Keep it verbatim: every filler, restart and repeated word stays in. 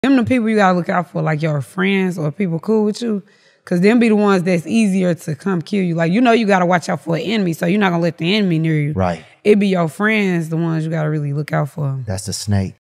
Them the people you gotta look out for, like your friends or people cool with you. Cause them be the ones that's easier to come kill you. Like, you know you gotta watch out for an enemy, so you're not gonna let the enemy near you. Right. It be your friends, the ones you gotta really look out for. That's the snake.